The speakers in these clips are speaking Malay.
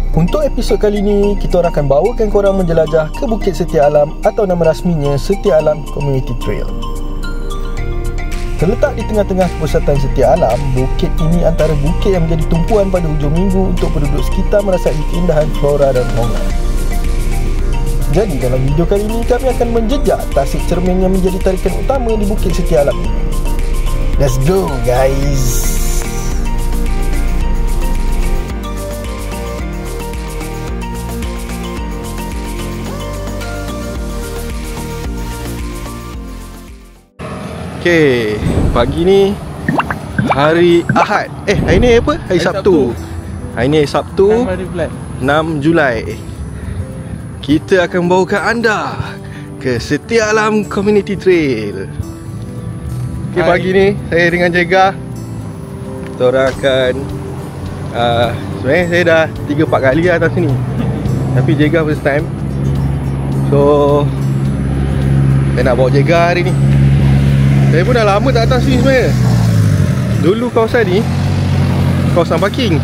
Untuk episod kali ni, kita orang akan bawakan korang menjelajah ke Bukit Setia Alam atau nama rasminya Setia Alam Community Trail. Terletak di tengah-tengah pusatan Setia Alam, bukit ini antara bukit yang menjadi tumpuan pada hujung minggu untuk penduduk sekitar merasai keindahan flora dan fauna. Jadi dalam video kali ini, kami akan menjejak tasik cermin yang menjadi tarikan utama di Bukit Setia Alam ini. Let's go guys! Okay, pagi ni hari Ahad. Hari ni apa? Hari Sabtu. Hari ni Sabtu 6 Julai. Kita akan bawakan anda ke Setia Alam Community Trail. Okay, pagi ni saya dengan Jega, kita orang akan sebenarnya saya dah 3-4 kali atas sini, tapi Jega first time. So saya nak bawa Jega hari ni. Saya pun dah lama tak atas sini sebenarnya. Dulu kawasan ni kawasan parking.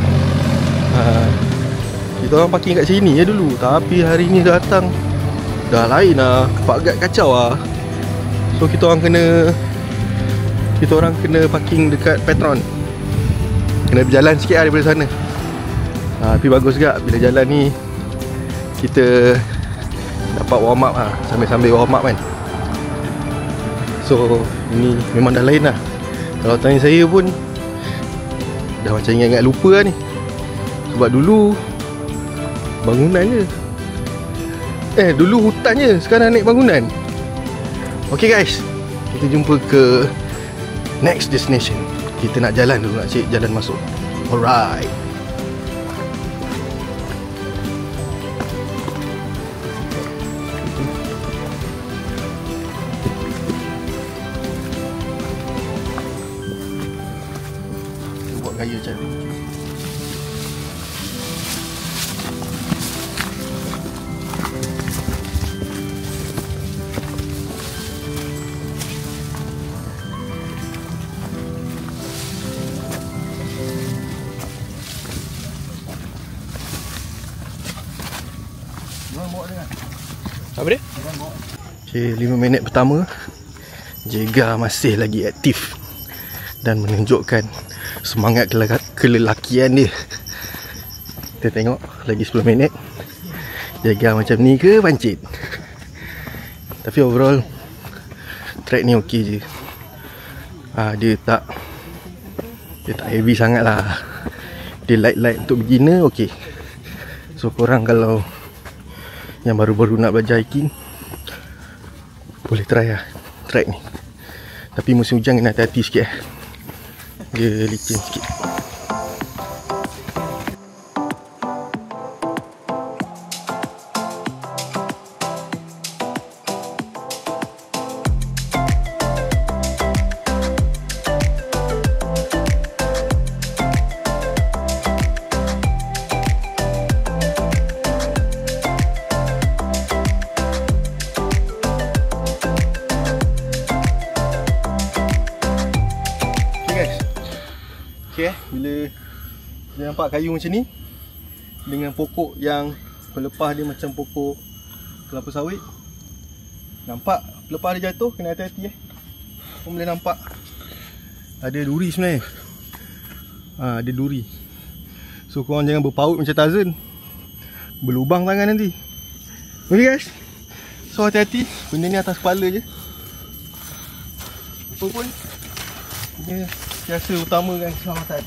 Kita orang parking kat sini ya dulu. Tapi hari ni datang dah lain lah. Kepagat kacau lah. So kita orang kena parking dekat Petron. Kena berjalan sikit lah daripada sana. Tapi bagus juga bila jalan ni kita dapat warm up lah. Sambil-sambil warm up kan. So ini memang dah lain lah. Kalau tanya saya pun dah macam ingat-ingat lupa lah ni. Sebab dulu bangunan je. Dulu hutan je, sekarang naik bangunan. Okay guys, kita jumpa ke next destination. Kita nak jalan dulu, nak cek jalan masuk. Alright. Gaya macam ni. Apa dia? Okay, 5 minit pertama Jega masih lagi aktif dan menunjukkan semangat kelelakian dia. Kita tengok lagi 10 minit Jega macam ni ke pancit. Tapi overall track ni okey je. Dia tak heavy sangat lah. Dia light untuk beginner okey. So korang kalau yang baru-baru nak belajar hiking boleh try lah track ni. Tapi musim hujan kena hati-hati sikit dia licin sikit. Okay, bila dia nampak kayu macam ni dengan pokok yang pelepah dia macam pokok kelapa sawit, nampak pelepah dia jatuh, kena hati-hati Kau boleh nampak ada duri sebenarnya. Ada duri. So korang jangan berpaut macam Tarzan, berlubang tangan nanti. Okay guys, so hati-hati, benda ni atas kepala je. Apa pun dia biasa utamakan keselamatan.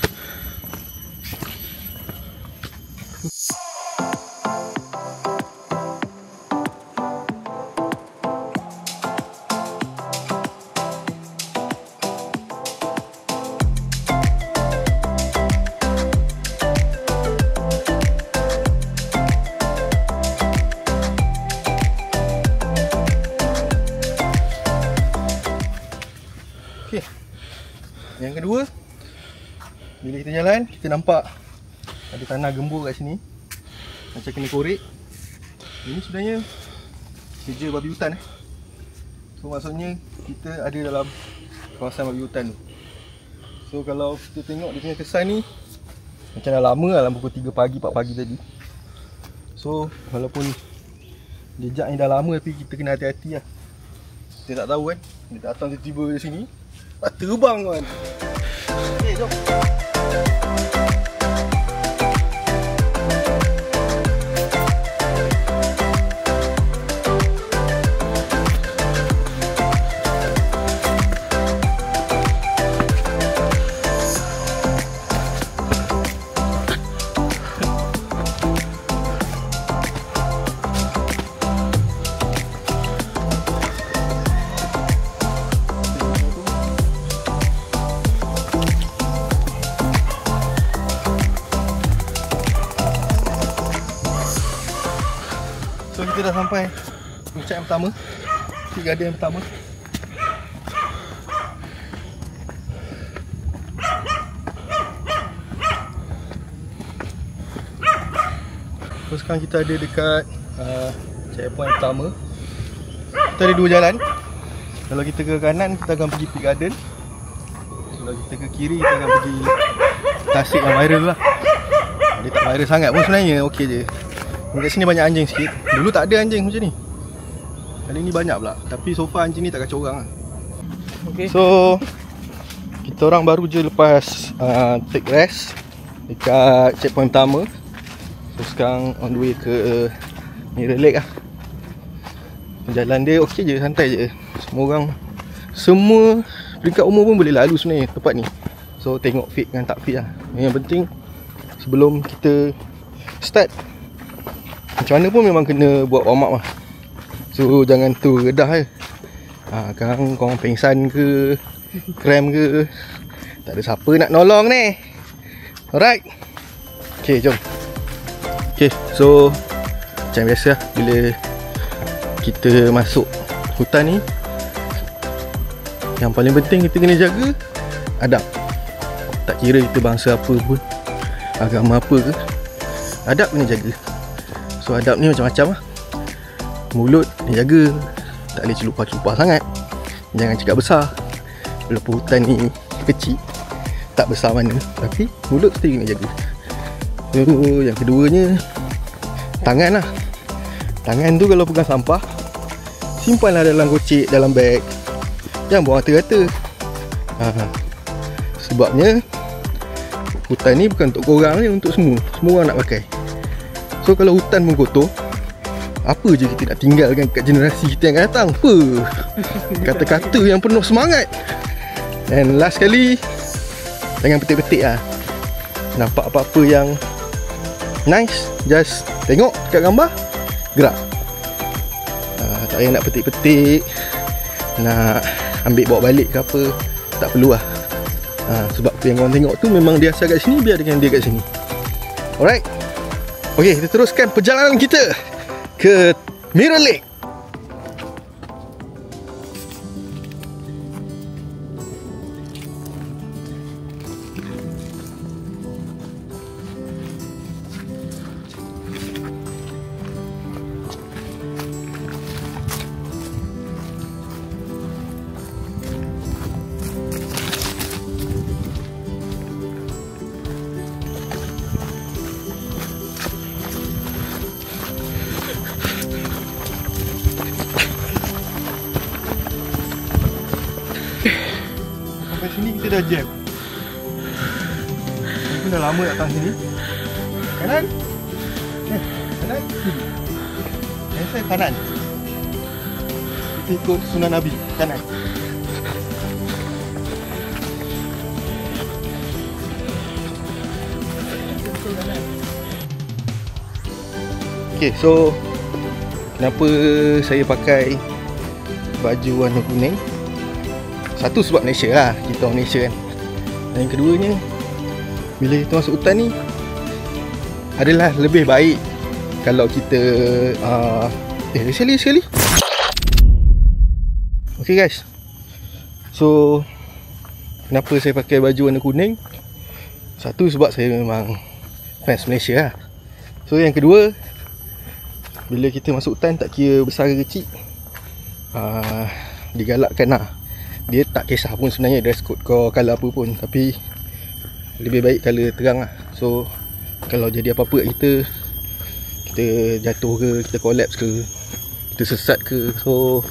Okay. Yang kedua, bila kita jalan, kita nampak ada tanah gembur kat sini, macam kena korek. Ini sebenarnya kerja babi hutan. So maksudnya kita ada dalam kawasan babi hutan tu. So kalau kita tengok dia punya kesan ni, Macam dah lama lah, dalam pukul 3 pagi, 4 pagi tadi. So walaupun jejak ni dah lama, tapi kita kena hati-hati lah. Kita tak tahu kan, dia datang tiba-tiba di sini, terbang kan. Okay, jom. So kita dah sampai puncak yang pertama, bukit garden yang pertama. So sekarang kita ada dekat checkpoint yang pertama. Kita ada 2 jalan. Kalau kita ke kanan, kita akan pergi bukit garden. Kalau kita ke kiri, kita akan pergi tasik yang viral lah. Dia tak viral sangat pun sebenarnya, okey je. Dekat sini banyak anjing sikit. Dulu tak ada anjing macam ni. Kali ni banyak pula. Tapi so far anjing ni tak kacau orang lah. Okay. So kita orang baru je lepas take rest dekat checkpoint pertama. So sekarang on the way ke Mirror Lake lah. Jalan dia okey je, santai je. Semua peringkat umur pun boleh lalu sebenarnya tempat ni. So tengok fit kan tak fit lah. Yang penting sebelum kita start, macam mana pun memang kena buat warm up lah. So jangan tu redah je. Sekarang korang pengsan ke, cramp ke, tak ada siapa nak nolong ni. Alright. Okay, jom. Okay, so macam biasa lah, bila kita masuk hutan ni, yang paling penting kita kena jaga adab. Tak kira kita bangsa apa pun, agama apa ke, adab kena jaga. So adab ni macam-macam lah. Mulut kena jaga, tak boleh celupah-celupah sangat. Jangan cakap besar. Walaupun hutan ni kecil, tak besar mana, tapi mulut kita kena jaga. So yang keduanya, tangan lah. Tangan tu kalau pegang sampah, simpanlah dalam gocek, dalam beg. Jangan buang rata-rata. Sebabnya hutan ni bukan untuk korang ni, untuk semua. Semua orang nak pakai. So kalau hutan pun kotor, apa je kita nak tinggalkan kat generasi kita yang akan datang? Apa? Kata-kata yang penuh semangat. And last sekali, jangan petik-petik lah. Nampak apa-apa yang nice, just tengok dekat gambar, gerak. Tak payah nak petik-petik, nak ambil bawa balik ke apa, tak perlu lah. Sebab apa yang korang tengok tu memang dia asal kat sini, biar dengan dia kat sini. Alright. Okay, kita teruskan perjalanan kita ke Mirror Lake. Sampai sini kita dah jam. Kita dah lama datang sini. Kanan. Kanan. Yang saya kanan. Kita ikut sunnah Nabi. Kanan. Okay, so kenapa saya pakai baju warna kuning? Satu sebab Malaysia lah, kita orang Malaysia kan. Dan yang keduanya, bila kita masuk hutan ni, adalah lebih baik kalau kita sekali. Okay guys, so kenapa saya pakai baju warna kuning? Satu sebab saya memang fans Malaysia lah. So yang kedua, bila kita masuk hutan, tak kira besar ke kecil, digalakkan lah. Dia tak kisah pun sebenarnya dress code kau colour apa pun, tapi lebih baik colour terang lah. So kalau jadi apa-apa kat kita, kita jatuh ke, kita collapse ke, kita sesat ke, so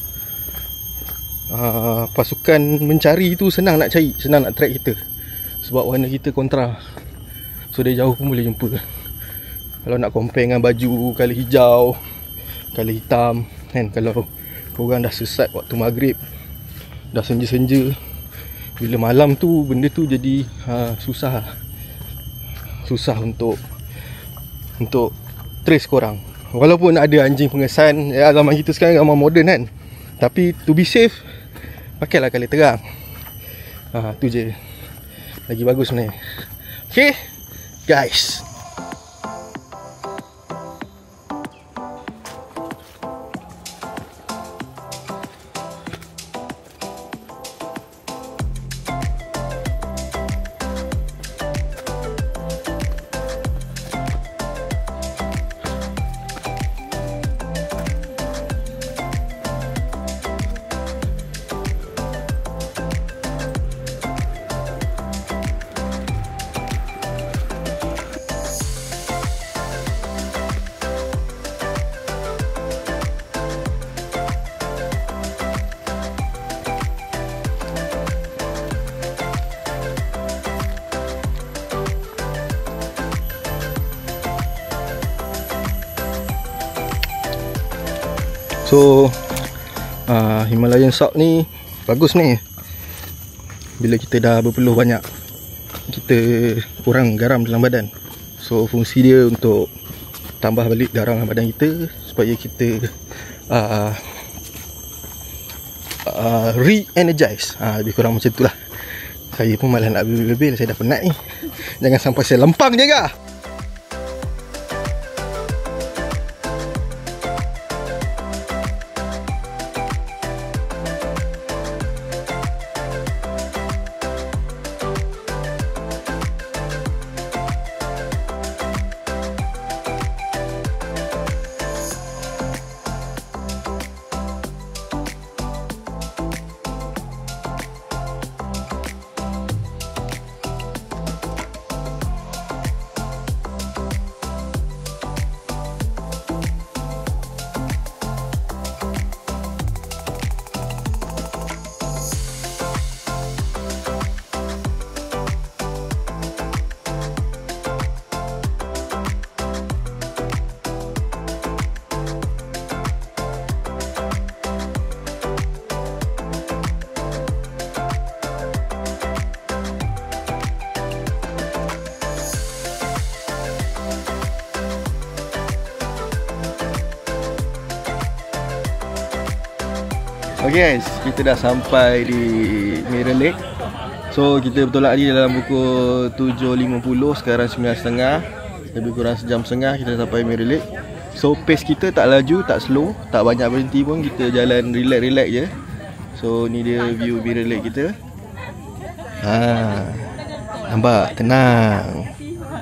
pasukan mencari tu senang nak cari, senang nak track kita, sebab warna kita kontra. So dari jauh pun boleh jumpa. Kalau nak compare dengan baju colour hijau, colour hitam kan, kalau korang dah sesat waktu maghrib, dah senja-senja, bila malam tu benda tu jadi susah untuk trace korang. Walaupun ada anjing pengesan, ya, zaman kita sekarang zaman moden kan, tapi to be safe, pakailah colour terang. Tu je, lagi bagus sebenarnya. Okay guys, so Himalayan salt ni bagus ni. Bila kita dah berpeluh banyak, kita kurang garam dalam badan, so fungsi dia untuk tambah balik garam dalam badan kita, supaya kita re-energize. Lebih kurang macam tu lah. Saya pun malah nak lebih-lebih, saya dah penat ni. Jangan sampai saya lempang Jega. Okay guys, kita dah sampai di Mirror Lake. So kita bertolak tadi dalam pukul 7.50, sekarang 9.30. Lebih kurang sejam setengah kita sampai Mirror Lake. So pace kita tak laju, tak slow, tak banyak berhenti pun, kita jalan relax-relax je. So ni dia view Mirror Lake kita. Nampak, tenang.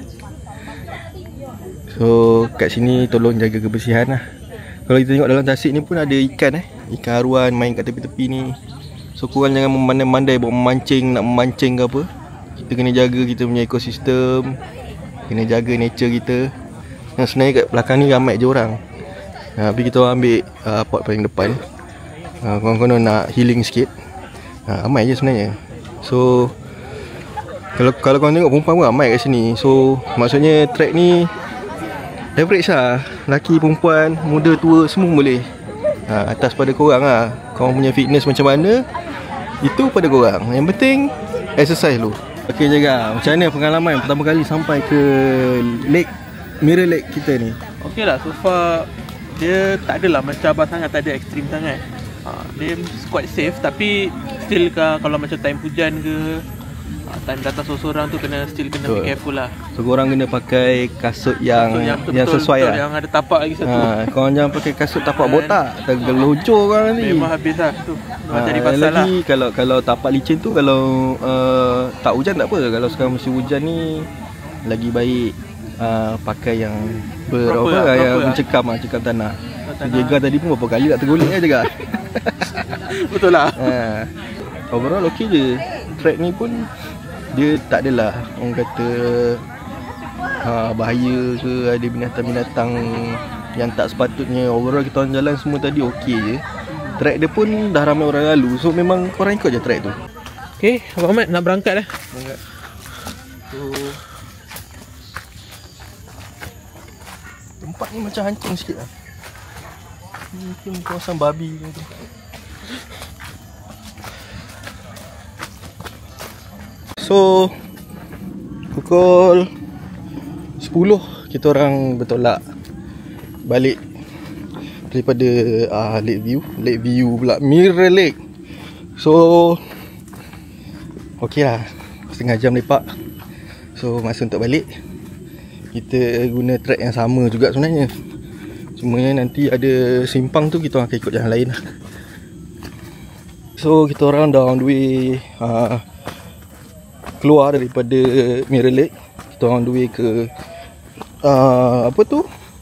So kat sini tolong jaga kebersihan lah. Kalau kita tengok dalam tasik ni pun ada ikan ikan haruan main kat tepi-tepi ni. So korang jangan memandai-mandai buat memancing, nak memancing ke apa. Kita kena jaga kita punya ekosistem, kena jaga nature kita. Yang sebenarnya kat belakang ni ramai je orang. Tapi kita orang ambil pot paling depan. Korang-korang nak healing sikit, ramai je sebenarnya. So kalau korang tengok perempuan pun ramai kat sini. So maksudnya trek ni average lah, lelaki, perempuan, muda, tua, semua boleh. Atas pada korang lah, korang punya fitness macam mana, itu pada korang. Yang penting exercise dulu. Okay Jega, macam mana pengalaman pertama kali sampai ke lake, Mirror Lake kita ni? Okay lah, so far dia tak adalah mencabar sangat, tak ada ekstrim sangat. Dia quite safe, tapi still kalau macam time hujan ke, time datang seorang tu still kena be careful lah. So korang kena pakai kasut yang sesuai lah, yang ada tapak lagi satu. Korang jangan pakai kasut tapak botak, tergelojor korang nanti. Memang habis lah tu. Jadi pasal lagi lah. Kalau tapak licin tu, kalau tak hujan tak apa. Kalau sekarang musim hujan ni, lagi baik pakai yang yang mencekam tanah. Jega tadi pun berapa kali tak tergolek Jega. Betul lah. Overall okey je. Track ni pun dia tak adalah orang kata bahaya ke, ada binatang-binatang yang tak sepatutnya. Overall kita orang jalan semua tadi okey je. Track dia pun dah ramai orang lalu, so memang korang ikut je track tu. Okay, Abg Mat nak berangkat dah. Berangkat. So tempat ni macam hancur sikit lah. Mungkin kawasan babi ke tu. So pukul 10 kita orang bertolak balik daripada Lake View pula, Mirror Lake. So okey lah, setengah jam lepak. So masa untuk balik kita guna track yang sama juga sebenarnya. Cuma nanti ada simpang tu kita orang akan ikut jalan lain lah. So kita orang dah on the way keluar daripada Mirror Lake. Kita on the way ke apa tu?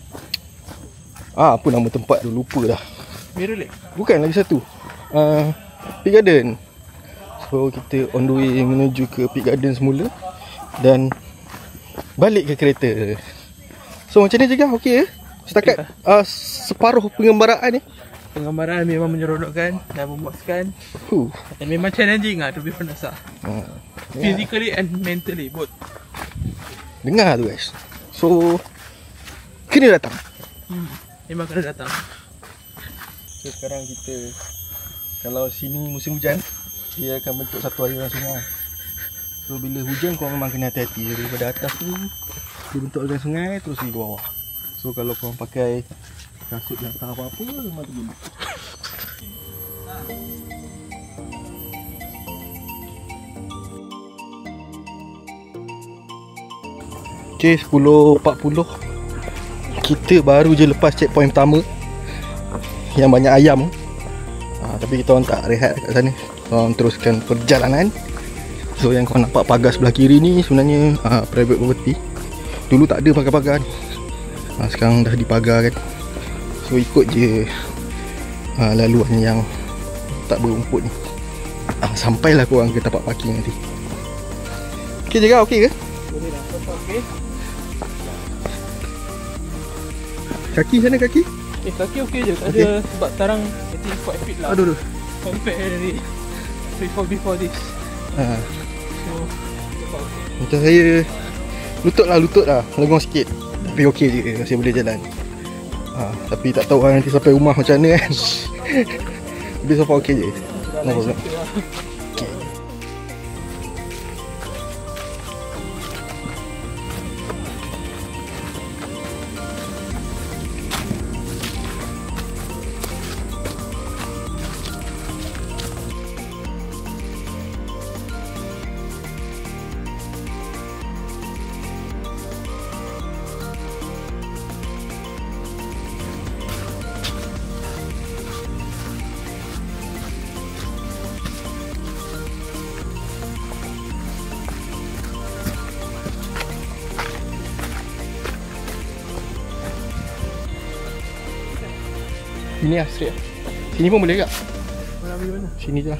Apa nama tempat tu, lupa dah. Mirror Lake? Bukan, lagi satu. Peak Garden. So kita on the way menuju ke Peak Garden semula dan balik ke kereta. So macam ni Jega, okey ke? Setakat separuh pengembaraan ni. Pengembaraan memang menyeronokkan dan memuaskan. Dan memang challenging lah, to be honest lah. Physically and mentally both. Dengar tu guys. So kena datang. Memang kena datang. So sekarang kita, kalau sini musim hujan, dia akan bentuk satu aliran sungai. So bila hujan kau memang kena hati-hati. Daripada atas tu dia bentuk aliran sungai terus pergi ke bawah. So kalau korang pakai kasut yang tak apa-apa, memang tu. Okay, 10.40 kita baru je lepas checkpoint pertama yang banyak ayam. Tapi kita orang tak rehat kat sana. Kita orang teruskan perjalanan. So yang kau nampak pagar sebelah kiri ni sebenarnya private property. Dulu tak ada pagar-pagar ni. Sekarang dah dipagar kan. So ikut je laluan yang tak berumput ni. Sampailah korang ke tempat parking nanti. Okay Jega, okey ke? Boleh dah, okey. Kaki sana, kaki? Kaki okey je, tak ada sebab sekarang I think quite fit lah. Aduh. Compare dari before this. So macam saya lutut lah, lengang sikit. Tapi okey je, masih boleh jalan. Tapi tak tahu nanti sampai rumah macam mana kan. Tapi so far okey je. No problem. Okay. Sini lah, straight lah. Sini pun boleh tak? Mana ambil mana? Sini je lah.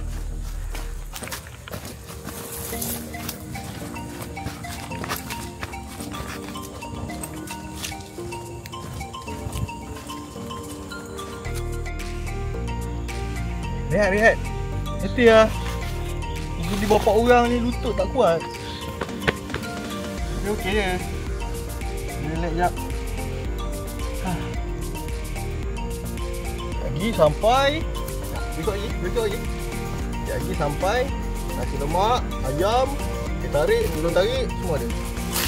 Rehat. Setia lah. Jadi bapak orang ni lutut tak kuat. Dia okey je. Relax jap. Lagi sampai. Berikut lagi. Lagi sampai. Nasi lemak, ayam, teh tarik, tulung tarik, semua ada.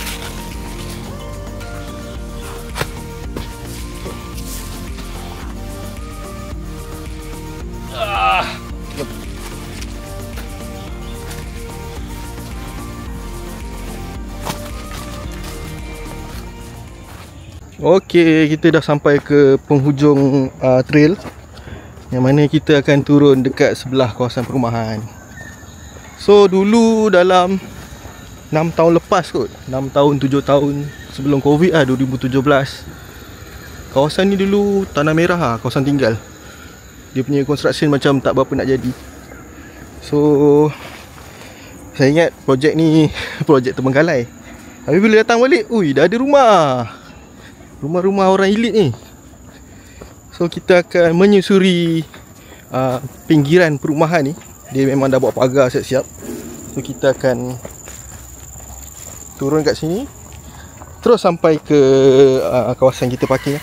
Okey, kita dah sampai ke penghujung trail yang mana kita akan turun dekat sebelah kawasan perumahan. So dulu dalam 6 tahun lepas kot, 6 tahun 7 tahun sebelum Covid lah, 2017, kawasan ni dulu tanah merah lah, kawasan tinggal. Dia punya construction macam tak berapa nak jadi. So saya ingat projek ni projek terbengkalai. Tapi bila datang balik, ui, dah ada rumah. Rumah-rumah orang elit ni. So kita akan menyusuri pinggiran perumahan ni. Dia memang dah buat pagar siap-siap. So kita akan turun kat sini, terus sampai ke kawasan kita parking.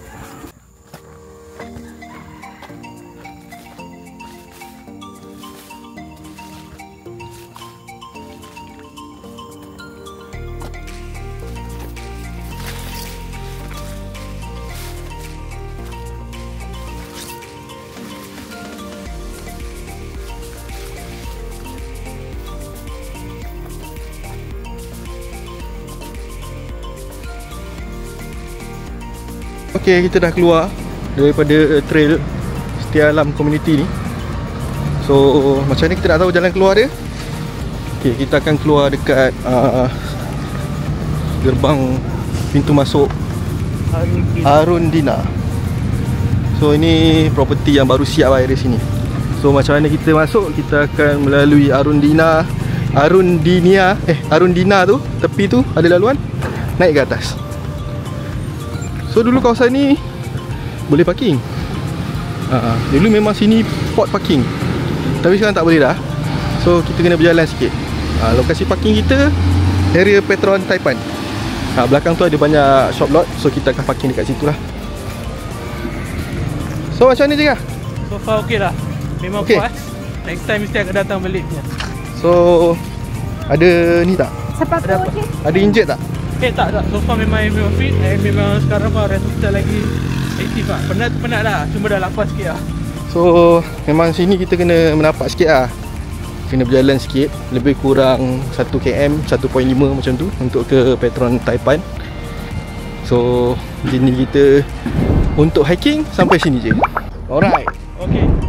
Okay, kita dah keluar daripada trail Setia Alam Community ni. So macam ni kita nak tahu jalan keluar dia. Okay, kita akan keluar dekat gerbang pintu masuk Arundina. So ini property yang baru siap dari sini. So macam mana kita masuk, kita akan melalui Arundina tu, tepi tu ada laluan, naik ke atas. So dulu kawasan ni boleh parking. Dulu memang sini spot parking, tapi sekarang tak boleh dah. So kita kena berjalan sikit. Lokasi parking kita area Petron Taiping. Belakang tu ada banyak shop lot. So kita akan parking dekat situ lah. So macam ni Jega? So far okey lah. Memang okay. Puas. Next time mesti akan datang balik punya. So ada ni tak? Sepatu okey? Ada injet tak? Tak. So far memang fit. Memang sekarang pun rasa kita lagi aktif lah. Penat lah. Cuma dah lapar sikit lah. So memang sini kita kena menapak sikit lah. Kena berjalan sikit, lebih kurang 1 km, 1.5 macam tu untuk ke Petron Taiping. So jenis kita untuk hiking sampai sini je. Alright. Okay.